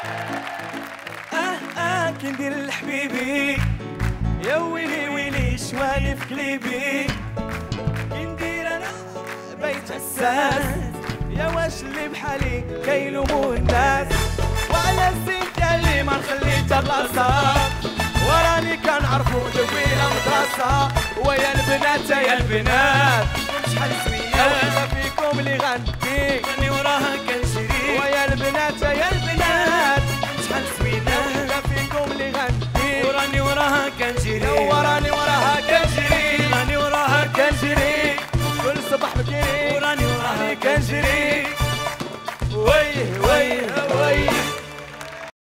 كي ندير لحبيبي يا ويلي ويلي شوالي في قلبي، كي ندير انا بيت حساس يا واش اللي بحالي كيلوموا الناس، وعلى الزين اللي ما نخليتها بلاصه وراني كنعرفو دوينا مدرسه، ويا البنات يا البنات شحال زوينه واحده فيكم اللي غندي راني وراها كنجري، ويا البنات يا البنات شحال زوينه واحده فيكم اللي غندي وراني وراها كنجري،